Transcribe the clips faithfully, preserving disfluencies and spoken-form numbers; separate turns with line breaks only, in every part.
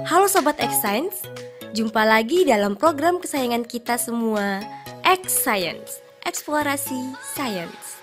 Halo Sobat X Science, jumpa lagi dalam program kesayangan kita semua, X Science, Eksplorasi Sains.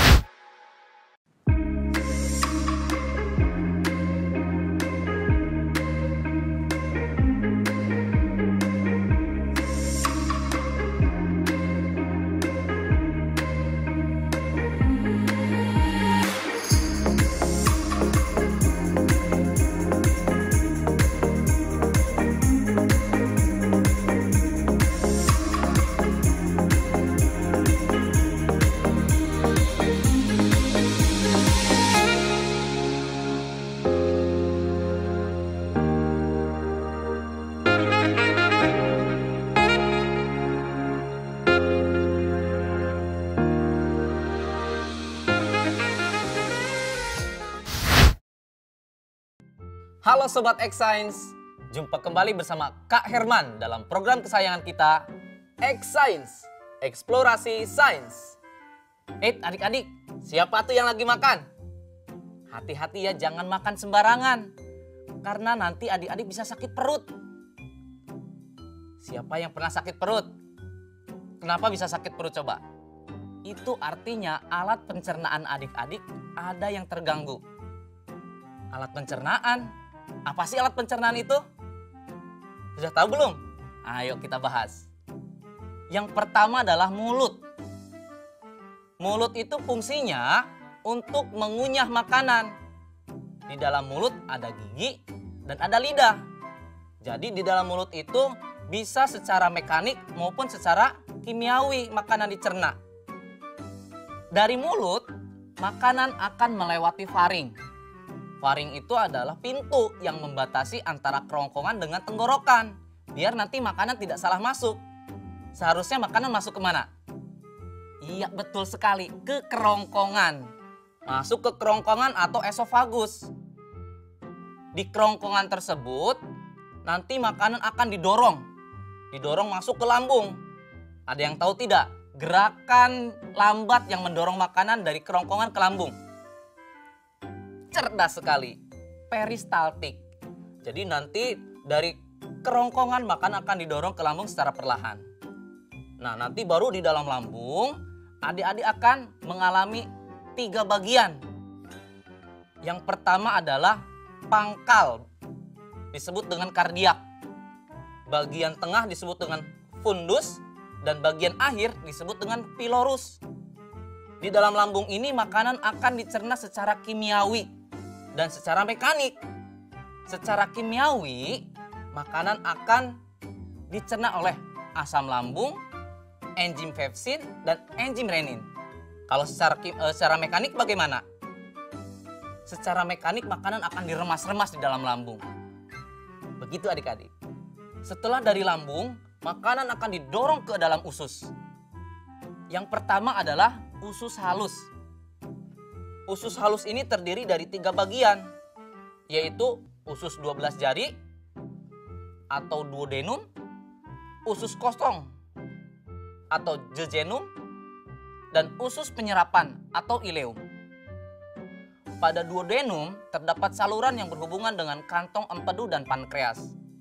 Halo Sobat X Science, jumpa kembali bersama Kak Herman dalam program kesayangan kita, X Science, Eksplorasi Sains. Eh adik-adik, siapa tuh yang lagi makan? Hati-hati ya, jangan makan sembarangan, karena nanti adik-adik bisa sakit perut. Siapa yang pernah sakit perut? Kenapa bisa sakit perut coba? Itu artinya alat pencernaan adik-adik ada yang terganggu. Alat pencernaan? Apa sih alat pencernaan itu? Sudah tahu belum? Ayo kita bahas. Yang pertama adalah mulut. Mulut itu fungsinya untuk mengunyah makanan. Di dalam mulut ada gigi dan ada lidah. Jadi di dalam mulut itu bisa secara mekanik maupun secara kimiawi makanan dicerna. Dari mulut, makanan akan melewati faring. Faring itu adalah pintu yang membatasi antara kerongkongan dengan tenggorokan. Biar nanti makanan tidak salah masuk. Seharusnya makanan masuk kemana? Iya betul sekali, ke kerongkongan. Masuk ke kerongkongan atau esofagus. Di kerongkongan tersebut, nanti makanan akan didorong. Didorong masuk ke lambung. Ada yang tahu tidak? Gerakan lambat yang mendorong makanan dari kerongkongan ke lambung. Cerdas sekali, peristaltik. Jadi nanti dari kerongkongan makan akan didorong ke lambung secara perlahan. Nah nanti baru di dalam lambung adik-adik akan mengalami tiga bagian. Yang pertama adalah pangkal, disebut dengan kardiak. Bagian tengah disebut dengan fundus dan bagian akhir disebut dengan pilorus. Di dalam lambung ini makanan akan dicerna secara kimiawi dan secara mekanik. Secara kimiawi, makanan akan dicerna oleh asam lambung, enzim pepsin, dan enzim renin. Kalau secara, uh, secara mekanik bagaimana? Secara mekanik makanan akan diremas-remas di dalam lambung. Begitu adik-adik. Setelah dari lambung, makanan akan didorong ke dalam usus. Yang pertama adalah usus halus. Usus halus ini terdiri dari tiga bagian, yaitu usus dua belas jari atau duodenum, usus kosong atau jejunum, dan usus penyerapan atau ileum. Pada duodenum terdapat saluran yang berhubungan dengan kantong empedu dan pankreas.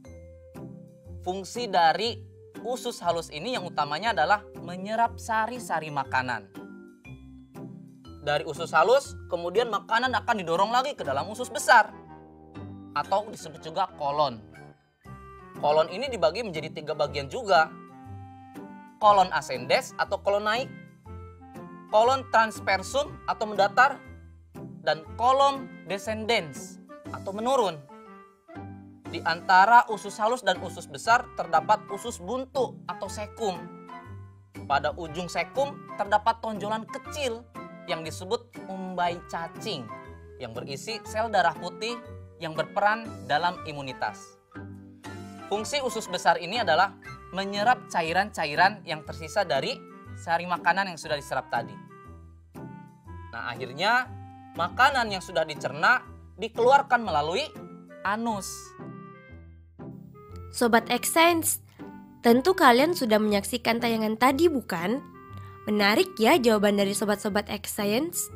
Fungsi dari usus halus ini yang utamanya adalah menyerap sari-sari makanan. Dari usus halus, kemudian makanan akan didorong lagi ke dalam usus besar atau disebut juga kolon. Kolon ini dibagi menjadi tiga bagian juga. Kolon ascendens atau kolon naik, kolon transversum atau mendatar, dan kolon descendens atau menurun. Di antara usus halus dan usus besar terdapat usus buntu atau sekum. Pada ujung sekum terdapat tonjolan kecil yang disebut umbai cacing yang berisi sel darah putih yang berperan dalam imunitas. Fungsi usus besar ini adalah menyerap cairan-cairan yang tersisa dari sari makanan yang sudah diserap tadi. Nah, akhirnya makanan yang sudah dicerna dikeluarkan melalui anus.
Sobat X Science, tentu kalian sudah menyaksikan tayangan tadi bukan? Menarik ya jawaban dari sobat-sobat X Science.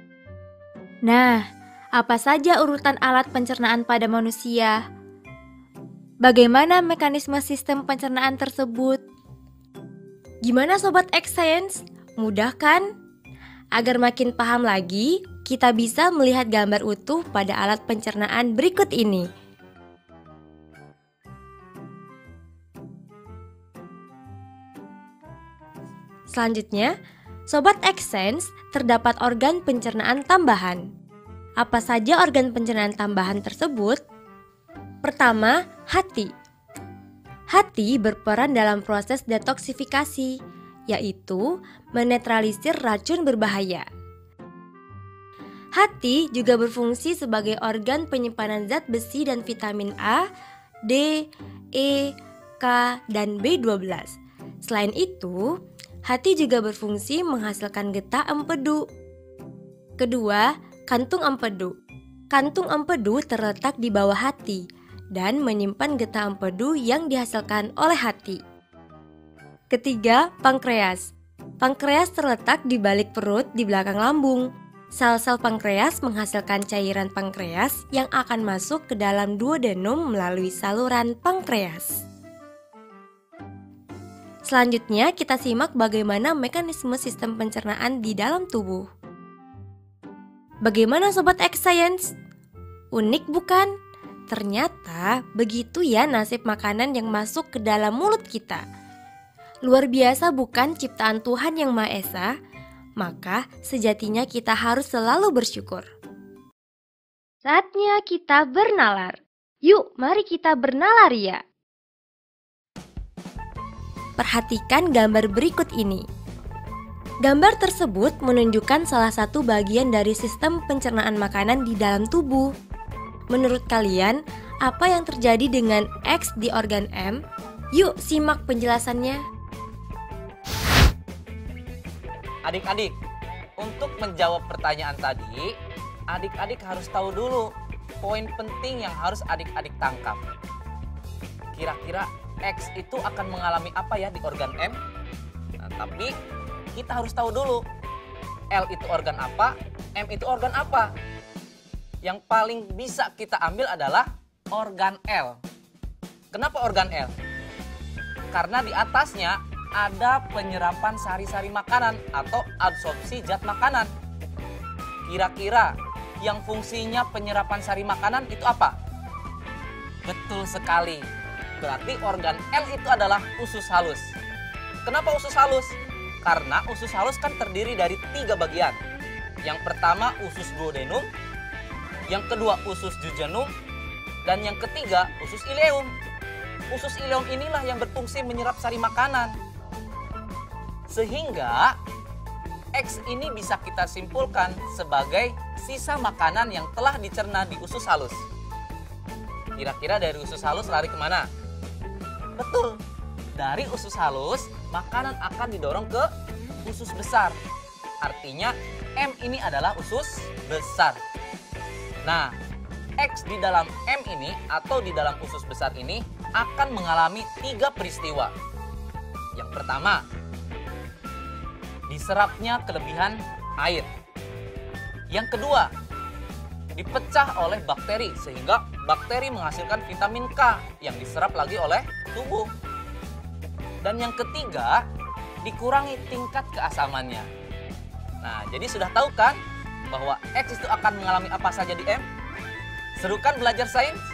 Nah, apa saja urutan alat pencernaan pada manusia? Bagaimana mekanisme sistem pencernaan tersebut? Gimana Sobat X Science? Mudah kan? Agar makin paham lagi, kita bisa melihat gambar utuh pada alat pencernaan berikut ini. Selanjutnya, Sobat X Science, terdapat organ pencernaan tambahan. Apa saja organ pencernaan tambahan tersebut? Pertama, hati. Hati berperan dalam proses detoksifikasi, yaitu menetralisir racun berbahaya. Hati juga berfungsi sebagai organ penyimpanan zat besi dan vitamin A, D, E, K, dan B dua belas. Selain itu, hati juga berfungsi menghasilkan getah empedu. Kedua, kantung empedu. Kantung empedu terletak di bawah hati dan menyimpan getah empedu yang dihasilkan oleh hati. Ketiga, pankreas. Pankreas terletak di balik perut di belakang lambung. Sel-sel pankreas menghasilkan cairan pankreas yang akan masuk ke dalam duodenum melalui saluran pankreas. Selanjutnya, kita simak bagaimana mekanisme sistem pencernaan di dalam tubuh. Bagaimana Sobat X Science? Unik bukan? Ternyata begitu ya nasib makanan yang masuk ke dalam mulut kita. Luar biasa bukan ciptaan Tuhan yang Maha Esa? Maka sejatinya kita harus selalu bersyukur. Saatnya kita bernalar. Yuk, mari kita bernalar ya. Perhatikan gambar berikut ini. Gambar tersebut menunjukkan salah satu bagian dari sistem pencernaan makanan di dalam tubuh. Menurut kalian, apa yang terjadi dengan X di organ M? Yuk simak penjelasannya.
Adik-adik, untuk menjawab pertanyaan tadi, adik-adik harus tahu dulu poin penting yang harus adik-adik tangkap. Kira-kira X itu akan mengalami apa ya di organ M? Nah, tapi kita harus tahu dulu L itu organ apa, M itu organ apa. Yang paling bisa kita ambil adalah organ L. Kenapa organ L? Karena di atasnya ada penyerapan sari-sari makanan atau absorpsi zat makanan. Kira-kira yang fungsinya penyerapan sari makanan itu apa? Betul sekali. Berarti organ L itu adalah usus halus. Kenapa usus halus? Karena usus halus kan terdiri dari tiga bagian. Yang pertama usus duodenum, yang kedua usus jejunum, dan yang ketiga usus ileum. Usus ileum inilah yang berfungsi menyerap sari makanan. Sehingga X ini bisa kita simpulkan sebagai sisa makanan yang telah dicerna di usus halus. Kira-kira dari usus halus lari kemana? Betul, dari usus halus makanan akan didorong ke usus besar. Artinya M ini adalah usus besar. Nah, X di dalam M ini atau di dalam usus besar ini akan mengalami tiga peristiwa. Yang pertama, diserapnya kelebihan air. Yang kedua, dipecah oleh bakteri sehingga bakteri menghasilkan vitamin K yang diserap lagi oleh tubuh. Dan yang ketiga, dikurangi tingkat keasamannya. Nah, jadi sudah tahu kan bahwa X itu akan mengalami apa saja di M? Seru kan belajar sains?